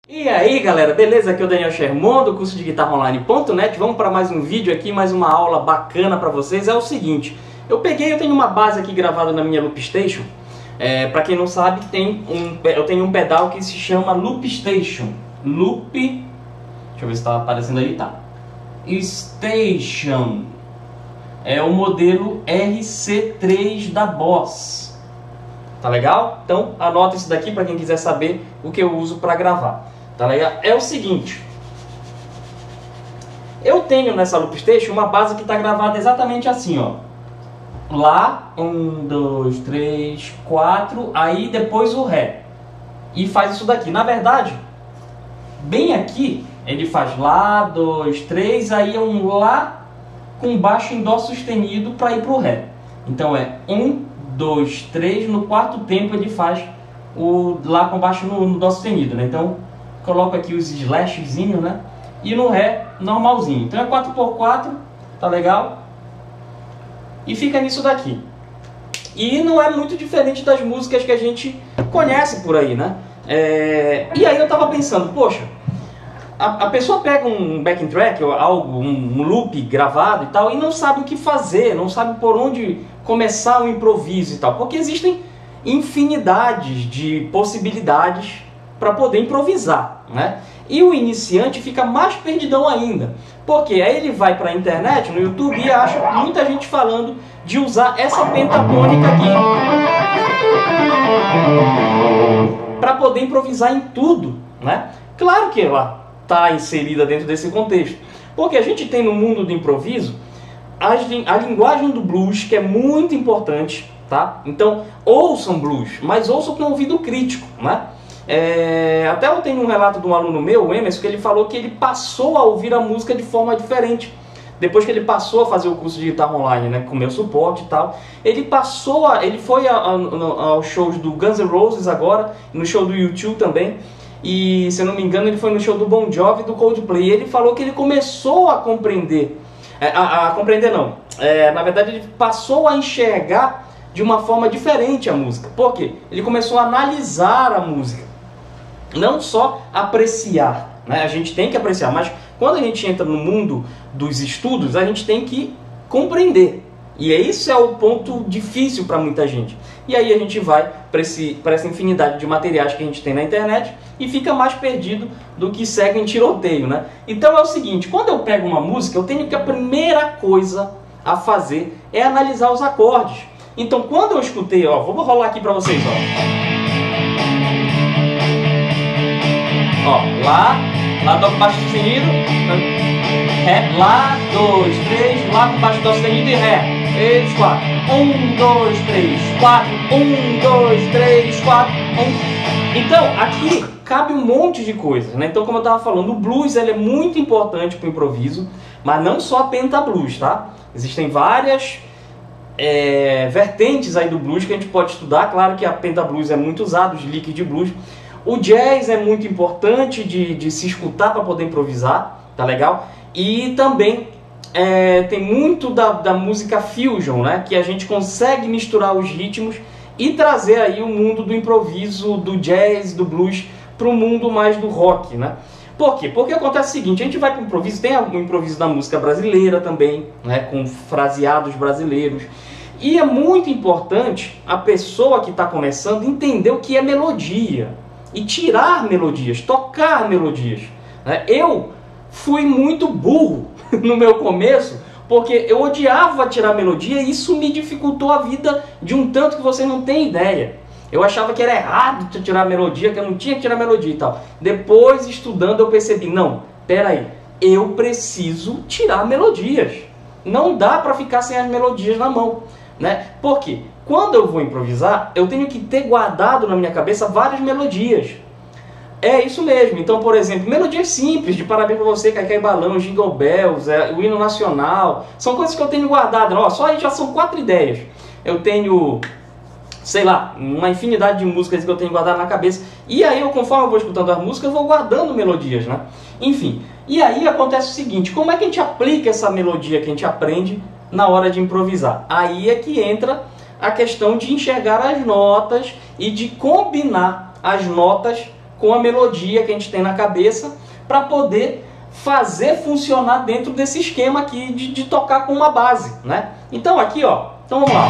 E aí galera, beleza? Aqui é o Daniel Sherman do curso de guitarraonline.net. Vamos para mais um vídeo aqui, mais uma aula bacana para vocês. É o seguinte, eu tenho uma base aqui gravada na minha Loopstation. Para quem não sabe, eu tenho um pedal que se chama Loopstation. Deixa eu ver se está aparecendo aí, tá. Station. É o modelo RC3 da Boss. Tá legal? Então anota isso daqui para quem quiser saber o que eu uso para gravar. Tá legal? É o seguinte, eu tenho nessa Loopstation uma base que está gravada exatamente assim, ó. Lá, 1, 2, 3, 4, aí depois o Ré. E faz isso daqui. Na verdade, bem aqui, ele faz Lá, 2, 3, aí é um Lá com baixo em Dó sustenido para ir para o Ré. Então é 1, 2, 3, no quarto tempo ele faz o Lá com baixo no Dó sustenido, né? Então coloco aqui os slashzinhos, né? E no Ré normalzinho. Então é 4x4, tá legal? E fica nisso daqui. E não é muito diferente das músicas que a gente conhece por aí, né? E aí eu tava pensando, poxa, a pessoa pega um backing track, ou algo, um loop gravado e tal, e não sabe o que fazer, não sabe por onde começar o improviso e tal, porque existem infinidades de possibilidades para poder improvisar, né? E o iniciante fica mais perdidão ainda, porque aí ele vai para a internet, no YouTube, e acha muita gente falando de usar essa pentatônica aqui para poder improvisar em tudo, né? Claro que ela está inserida dentro desse contexto, porque a gente tem no mundo do improviso a linguagem do blues, que é muito importante, tá? Então ouçam blues, mas ouçam com ouvido crítico, né? Até eu tenho um relato de um aluno meu, o Emerson, que ele falou que ele passou a ouvir a música de forma diferente. Depois que ele passou a fazer o curso de guitarra online, né, com meu suporte e tal, ele foi aos shows do Guns N' Roses agora, no show do U2 também, e se eu não me engano ele foi no show do Bon Jovi e do Coldplay. E ele falou que ele começou a compreender, na verdade ele passou a enxergar de uma forma diferente a música. Por quê? Ele começou a analisar a música, não só apreciar, né? A gente tem que apreciar, mas quando a gente entra no mundo dos estudos, a gente tem que compreender. E esse é o ponto difícil para muita gente. E aí a gente vai para essa infinidade de materiais que a gente tem na internet e fica mais perdido do que segue em tiroteio, né? Então é o seguinte, quando eu pego uma música, eu tenho que a primeira coisa a fazer é analisar os acordes. Então quando eu escutei, ó, vou rolar aqui para vocês, ó, Lá, Dó com baixo sustenido, Ré, Lá, 2, 3, Lá com baixo Dó sustenido e Ré. 3, 4, 1, 2, 3, 4, 1, 2, 3, 4, 1. Então aqui cabe um monte de coisas, né? Então, como eu estava falando, o blues ele é muito importante para o improviso, mas não só a pentablues, tá? Existem várias vertentes aí do blues que a gente pode estudar. Claro que a pentablues é muito usada, os liquid blues. O jazz é muito importante de se escutar para poder improvisar, tá legal? E também tem muito da música fusion, né? Que a gente consegue misturar os ritmos e trazer aí o mundo do improviso, do jazz, do blues, para o mundo mais do rock, né? Por quê? Porque acontece o seguinte, a gente vai para o improviso, tem o improviso da música brasileira também, né? Com fraseados brasileiros. E é muito importante a pessoa que está começando entender o que é melodia e tirar melodias, tocar melodias, né? Eu fui muito burro no meu começo, porque eu odiava tirar melodia e isso me dificultou a vida de um tanto que vocês não têm ideia. Eu achava que era errado tirar melodia, que eu não tinha que tirar melodia e tal. Depois, estudando, eu percebi, não, peraí, eu preciso tirar melodias. Não dá para ficar sem as melodias na mão, né? Por quê? Quando eu vou improvisar, eu tenho que ter guardado na minha cabeça várias melodias. É isso mesmo. Então, por exemplo, melodias simples, de Parabéns pra Você, Cai Cai Balão, Jingle Bells, o hino nacional, são coisas que eu tenho guardado. Ó, só aí já são 4 ideias. Eu tenho, sei lá, uma infinidade de músicas que eu tenho guardado na cabeça. E aí, conforme eu vou escutando as músicas, eu vou guardando melodias, né? Enfim, e aí acontece o seguinte, como é que a gente aplica essa melodia que a gente aprende na hora de improvisar? Aí é que entra a questão de enxergar as notas e de combinar as notas com a melodia que a gente tem na cabeça para poder fazer funcionar dentro desse esquema aqui de tocar com uma base, né? Então aqui, ó, então vamos lá.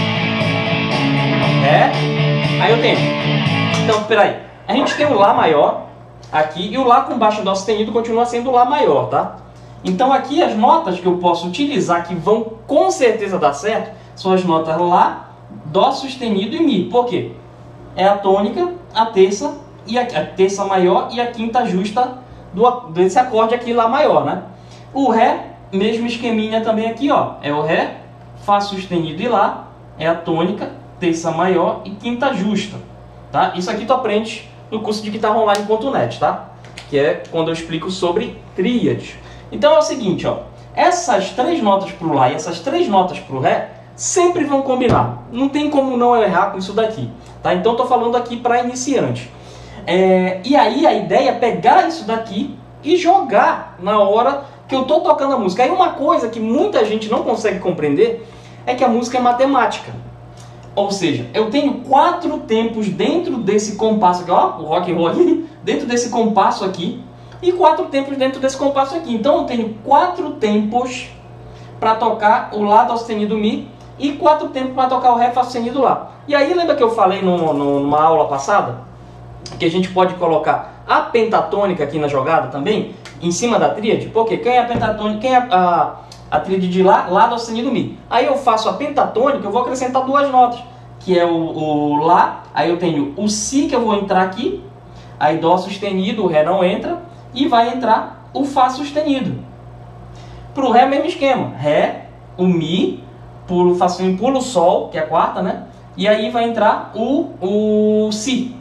Aí eu tenho. Então, peraí. A gente tem o Lá maior aqui e o Lá com baixo Dó sustenido continua sendo o Lá maior, tá? Então aqui as notas que eu posso utilizar que vão com certeza dar certo são as notas Lá, Dó sustenido e Mi. Por quê? É a tônica, a terça e a terça maior e a quinta justa desse acorde aqui Lá maior, né? O Ré, mesmo esqueminha também aqui, ó. É o Ré, Fá sustenido e Lá, é a tônica, terça maior e quinta justa, tá? Isso aqui tu aprende no curso de guitarraonline.net, tá? Que é quando eu explico sobre tríades. Então é o seguinte, ó. Essas três notas pro Lá e essas três notas pro Ré sempre vão combinar. Não tem como não errar com isso daqui, tá? Então tô falando aqui para iniciante. E aí a ideia é pegar isso daqui e jogar na hora que eu tô tocando a música. Aí uma coisa que muita gente não consegue compreender é que a música é matemática. Ou seja, eu tenho 4 tempos dentro desse compasso aqui, ó, o rock and roll aqui, dentro desse compasso aqui, e 4 tempos dentro desse compasso aqui. Então eu tenho 4 tempos para tocar o Lá, Dó sustenido, Mi, e 4 tempos para tocar o Ré, Fá sustenido, Lá. E aí lembra que eu falei numa aula passada que a gente pode colocar a pentatônica aqui na jogada também, em cima da tríade? Porque quem é a pentatônica, quem é a tríade de Lá, Lá, Dó sustenido, Mi. Aí eu faço a pentatônica, eu vou acrescentar 2 notas, que é o Lá, aí eu tenho o Si que eu vou entrar aqui, aí Dó sustenido, o Ré não entra, e vai entrar o Fá sustenido. Para o Ré, mesmo esquema, Ré, o Mi, pulo, faço um pulo Sol, que é a quarta, né? E aí vai entrar o Si.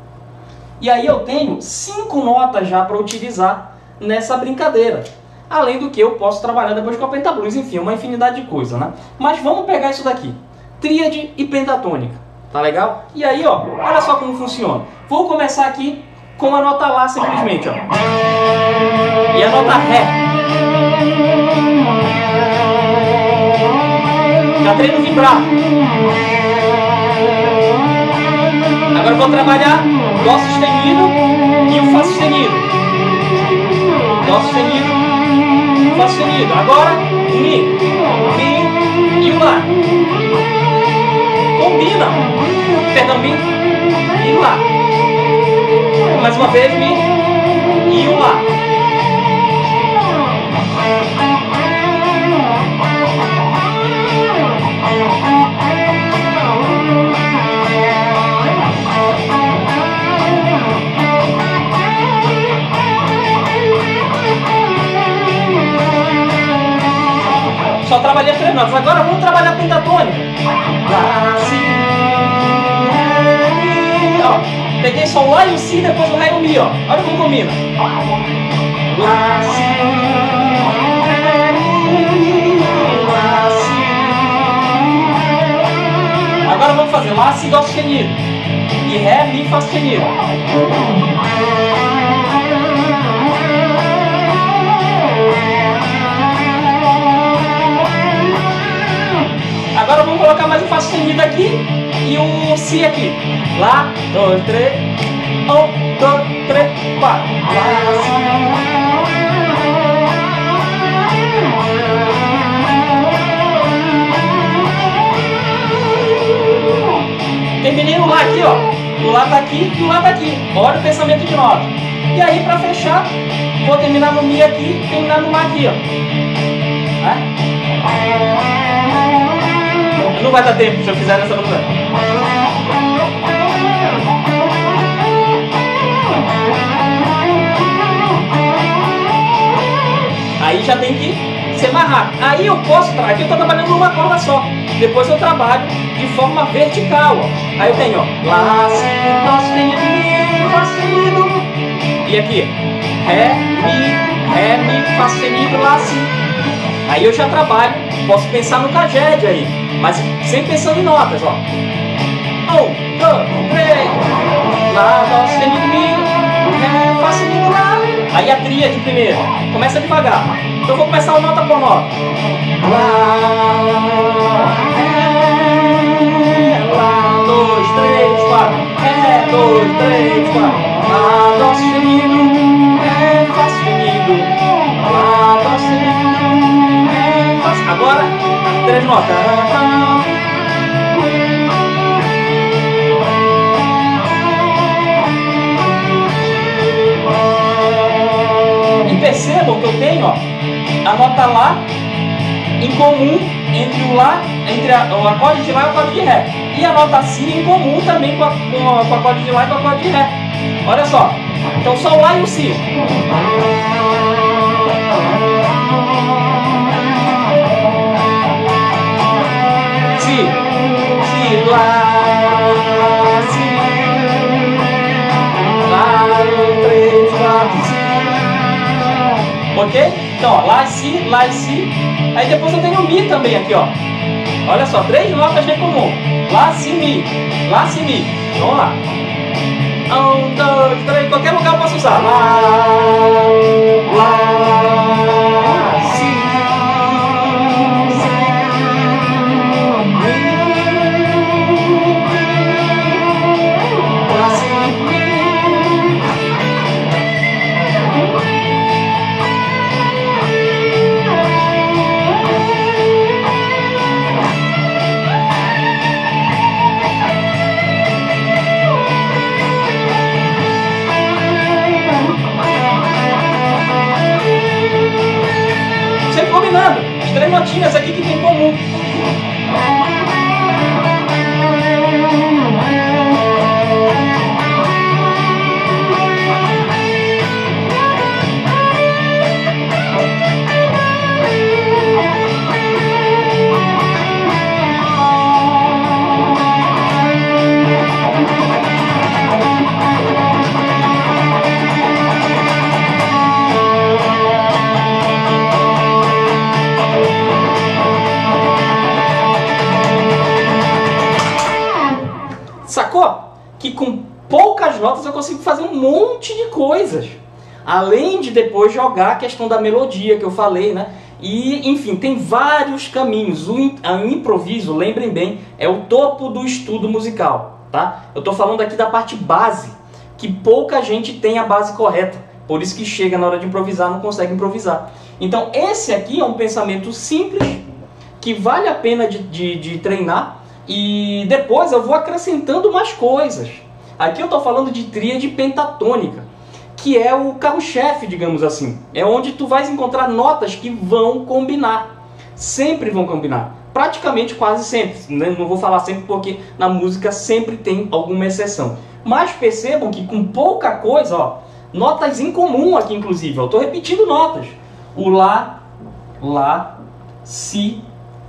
E aí eu tenho 5 notas já para utilizar nessa brincadeira. Além do que eu posso trabalhar depois com a pentablues, enfim, uma infinidade de coisas, né? Mas vamos pegar isso daqui, tríade e pentatônica, tá legal? E aí, ó, olha só como funciona. Vou começar aqui com a nota Lá simplesmente, ó. E a nota Ré. Já treino vibrar. Agora eu vou trabalhar Dó sustenido e o Fá sustenido. Dó sustenido, Fá sustenido. Agora Mi e o Lá. Combina. Perdão, Mi e o Lá. Mais uma vez, Mi e o Lá. Só trabalhei 3 notas. Agora vamos trabalhar a pentatônica. Lá, Si, Ré, Mi. Ó, peguei só o Lá e o Si, depois o Ré e o Mi, ó. Olha como combina. Lá, Si, Ré, Mi, Lá, Si. Agora vamos fazer Lá, Si, Dó sustenido. E Ré, Mi, Fá sustenido. Agora vamos colocar mais um Fá sustenido aqui e o Si aqui. Lá, 2, 3, 1, 2, 3, 4. Lá, Si. Terminei o Lá aqui, ó. O Lá tá aqui e o Lá tá aqui. Olha o pensamento de nota. E aí, pra fechar, vou terminar no Mi aqui e terminar no Lá aqui, ó. Não vai dar tempo se eu fizer essa música. Aí já tem que se amarrar. Aí eu posso, aqui eu estou trabalhando numa corda só. Depois eu trabalho de forma vertical, ó. Aí eu tenho, ó, Lá, Si, Dó sustenido, Mi, Fá sustenido. E aqui, Ré, Mi, Fá sustenido, Lá, Si. Aí eu já trabalho, posso pensar no caged aí, mas sempre pensando em notas, ó. 1, 2, 3, Lá, Dó sustenido, Mi, Ré, Fá sustenido, Lá. Aí a tríade primeiro, começa devagar. Então eu vou começar uma nota por nota. Lá, Ré, Lá, 2, 3, 4, Ré, 2, 3, 4. Lá, dó sustenido, ré, fá sustenido. Lá, dó sustenido, ré, fá sustenido. Agora, 3 notas. E percebam que eu tenho, ó, a nota Lá em comum entre o Lá, entre o acorde de Lá e o acorde de Ré. E a nota Si em comum também com o acorde de Lá e com o acorde de Ré. Olha só. Então só o Lá e o Si. Si, Lá, Si. Lá, 3, 4, Si. Ok? Então, ó, Lá e Si. Aí depois eu tenho o Mi também aqui, ó. Olha só, 3 notas em comum. Lá, Si, Mi. Lá, Si, Mi. Vamos lá. 1, 2, 3, qualquer lugar eu posso usar. Lá, Si, Mi. Lá, Si, Mi. Sempre combinando. As 3 notinhas aqui que tem em comum. Sacou? Que com poucas notas eu consigo fazer um monte de coisas. Além de depois jogar a questão da melodia que eu falei, né? E, enfim, tem vários caminhos. O improviso, lembrem bem, é o topo do estudo musical, tá? Eu tô falando aqui da parte base, que pouca gente tem a base correta. Por isso que chega na hora de improvisar, não consegue improvisar. Então, esse aqui é um pensamento simples, que vale a pena de treinar. E depois eu vou acrescentando mais coisas. Aqui eu estou falando de tríade pentatônica, que é o carro-chefe, digamos assim. É onde tu vais encontrar notas que vão combinar. Sempre vão combinar. Praticamente quase sempre. Não vou falar sempre porque na música sempre tem alguma exceção. Mas percebam que com pouca coisa, ó, notas em comum aqui inclusive. Eu estou repetindo notas. O Lá, Si,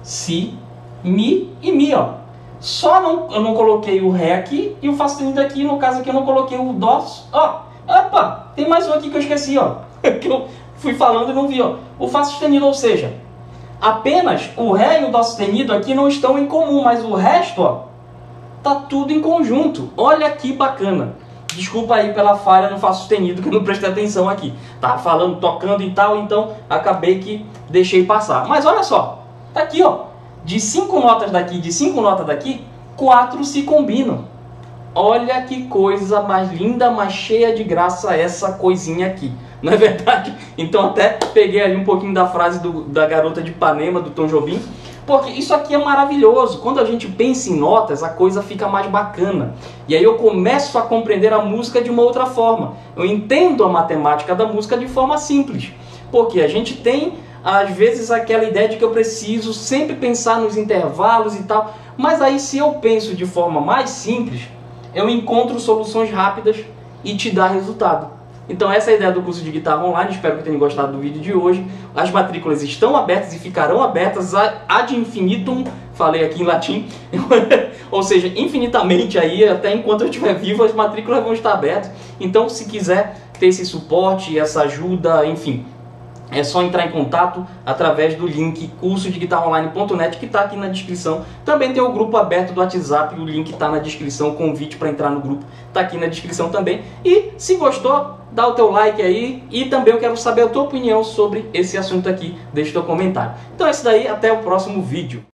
Mi e Mi, ó. Só eu não coloquei o Ré aqui e o Fá sustenido aqui. No caso aqui eu não coloquei o Dó. Ó, opa, tem mais um aqui que eu esqueci, ó. Que eu fui falando e não vi, ó. O Fá sustenido, ou seja, apenas o Ré e o Dó sustenido aqui não estão em comum, mas o resto, ó, tá tudo em conjunto. Olha que bacana. Desculpa aí pela falha no Fá sustenido, que eu não prestei atenção aqui. Tava falando, tocando e tal, então acabei que deixei passar. Mas olha só, tá aqui, ó. De 5 notas daqui, de 5 notas daqui, 4 se combinam. Olha que coisa mais linda, mais cheia de graça essa coisinha aqui. Não é verdade? Então até peguei ali um pouquinho da frase da Garota de Ipanema, do Tom Jobim. Porque isso aqui é maravilhoso. Quando a gente pensa em notas, a coisa fica mais bacana. E aí eu começo a compreender a música de uma outra forma. Eu entendo a matemática da música de forma simples. Porque a gente tem, às vezes, aquela ideia de que eu preciso sempre pensar nos intervalos e tal. Mas aí, se eu penso de forma mais simples, eu encontro soluções rápidas e te dá resultado. Então essa é a ideia do curso de guitarra online. Espero que tenham gostado do vídeo de hoje. As matrículas estão abertas e ficarão abertas ad infinitum. Falei aqui em latim. Ou seja, infinitamente aí, até enquanto eu estiver vivo, as matrículas vão estar abertas. Então, se quiser ter esse suporte, essa ajuda, enfim, é só entrar em contato através do link cursodeguitarraonline.net, que está aqui na descrição. Também tem o grupo aberto do WhatsApp, o link está na descrição, o convite para entrar no grupo está aqui na descrição também. E se gostou, dá o teu like aí, e também eu quero saber a tua opinião sobre esse assunto aqui, deixa o teu comentário. Então é isso daí, até o próximo vídeo.